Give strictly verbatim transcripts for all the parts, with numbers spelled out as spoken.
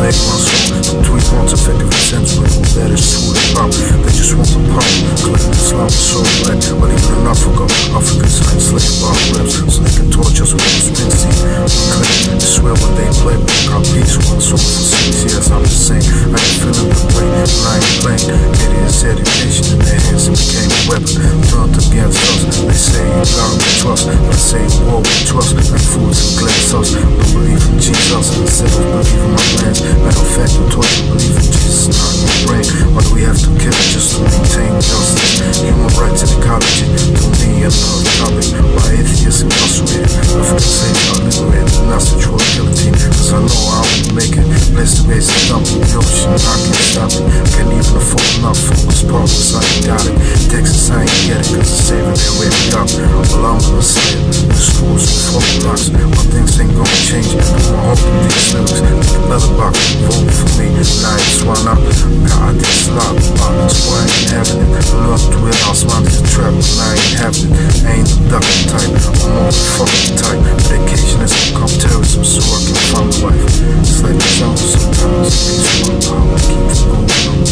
they want some. Between wants effectively censoring who that is true about. They just want the power. Claim Islam is so black. But even in Africa, Africans are enslaved by reps, so they can torch us with conspiracy. Claim, I swear when they play, we got peace. One song for six years, I'm just saying. I ain't feeling the way, and I ain't playing. Idiots, education in their hands, it became a weapon. Turned against us. They say you God we trust, but I say war we trust. Like foods and glass us. Don't believe in Jesus instead of believing my plans. Matter of fact, we taught you believe in Jesus, not in your brain. Why do we have to kill it just to maintain justice? Human rights and ecology, to me another topic. Why atheists incarcerated? African slaves are liberated, and that's the true guillotine. Cause I know I won't make it. Place to raise a dump in the ocean, I can't stop it. Can't even afford enough focus problems, I ain't got it. Texas, I ain't get it, cause it's saving their way up. Well, I'm gonna say it. The schools with four blocks, but things ain't gonna change. Put my hope in these lyrics. Take a leather box, vote for me. Now I just wanna God, this lot. That's why I ain't having it. Learn to it, I'll smile to the trap, but I ain't having it. I ain't the ducking type, I'm on the fucking type. Medication has become terrorism, so I can find a wife. It's like the jungle sometimes. It's one power, keep it going.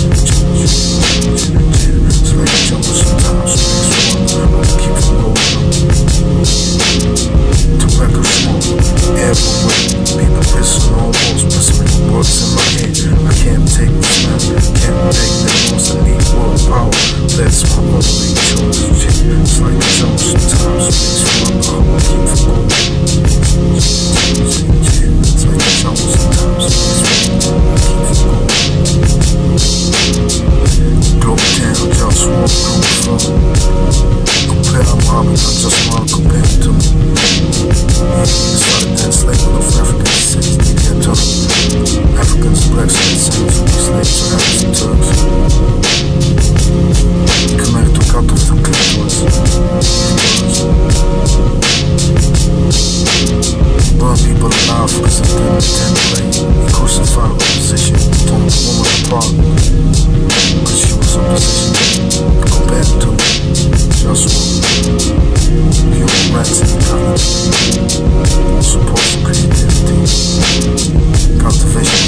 It's like the jungle sometimes. It's one power, keep it going. Tobacco smoke, everywhere. People pissing on walls, pissing with words in my head. I can't take this man, can't take that loss. I need world power. That's my only choice. It's like the jungle sometimes. It's one power, keep it going. It's like the jungle sometimes. It's one power, keep it going. Global town, JustWar, Globalfirm. Compare my mom, I just wanna compare it to me. Started that slave with of African descent, they can't talk. Africans, blacks, and descendants of these slaves are Arabs and Turks. Connect to cut off the clitoris. Burn people alive because of them in template. He crucified opposition, torn the woman apart. Cause she was opposition. Compared to JustWar. Human rights and ecology. Support for creativity. Cultivation